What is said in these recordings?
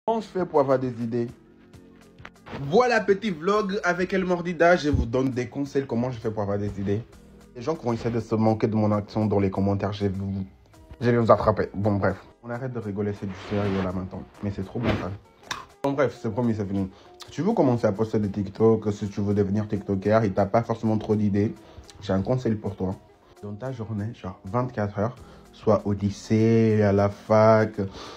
Comment je fais pour avoir des idées? Voilà, petit vlog avec El Mordida. Je vous donne des conseils comment je fais pour avoir des idées. Les gens qui vont essayer de se moquer de mon action dans les commentaires, je vais vous attraper. Bon, bref. On arrête de rigoler, c'est du sérieux là maintenant. Mais c'est trop bon ça. Bon, bref, c'est promis, c'est fini. Tu veux commencer à poster des TikTok, si tu veux devenir TikToker et t'as pas forcément trop d'idées, j'ai un conseil pour toi. Dans ta journée, genre 24 heures, soit au lycée, à la fac,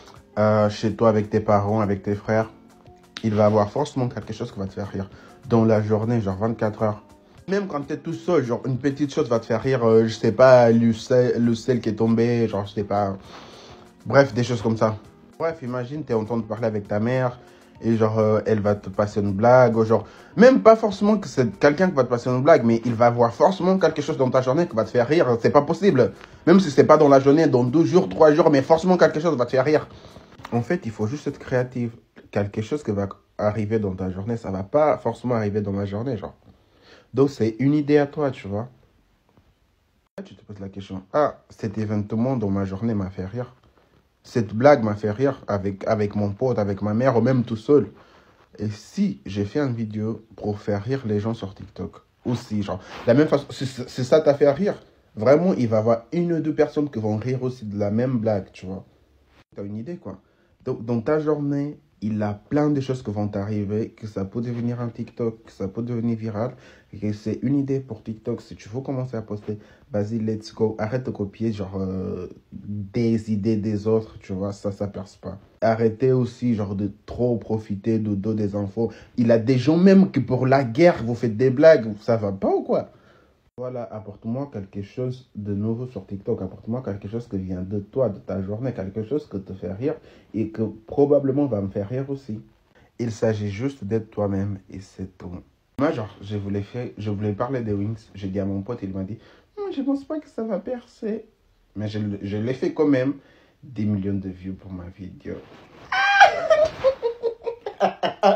chez toi avec tes parents, avec tes frères, il va avoir forcément quelque chose qui va te faire rire. Dans la journée, genre 24 heures. Même quand tu es tout seul, genre une petite chose va te faire rire, je sais pas, le sel qui est tombé, genre je sais pas. Bref, des choses comme ça. Bref, imagine, tu es en train de parler avec ta mère et genre elle va te passer une blague, ou genre, même pas forcément que c'est quelqu'un qui va te passer une blague, mais il va avoir forcément quelque chose dans ta journée qui va te faire rire. C'est pas possible. Même si c'est pas dans la journée, dans 2 jours, 3 jours, mais forcément quelque chose va te faire rire. En fait, il faut juste être créatif. Quelque chose qui va arriver dans ta journée, ça va pas forcément arriver dans ma journée, genre. Donc, c'est une idée à toi, tu vois. Là, tu te poses la question, ah, cet événement dans ma journée m'a fait rire. Cette blague m'a fait rire avec mon pote, avec ma mère, ou même tout seul. Et si j'ai fait une vidéo pour faire rire les gens sur TikTok, aussi, genre, de la même façon, si ça t'a fait rire, vraiment, il va y avoir une ou deux personnes qui vont rire aussi de la même blague, tu vois. T'as une idée, quoi. Donc, dans ta journée, il y a plein de choses qui vont t'arriver, que ça peut devenir un TikTok, que ça peut devenir viral, et que c'est une idée pour TikTok. Si tu veux commencer à poster, vas-y, let's go. Arrête de copier, genre, des idées des autres, tu vois, ça perce pas. Arrêtez aussi, genre, de trop profiter de dos des infos. Il y a des gens même qui, pour la guerre, vous faites des blagues, ça va pas ou quoi? Voilà, apporte-moi quelque chose de nouveau sur TikTok. Apporte-moi quelque chose qui vient de toi, de ta journée, quelque chose qui te fait rire et que probablement va me faire rire aussi. Il s'agit juste d'être toi-même et c'est tout. Moi, genre, je voulais parler des Wings. J'ai dit à mon pote, il m'a dit, je pense pas que ça va percer. Mais je l'ai fait quand même. 10 millions de vues pour ma vidéo.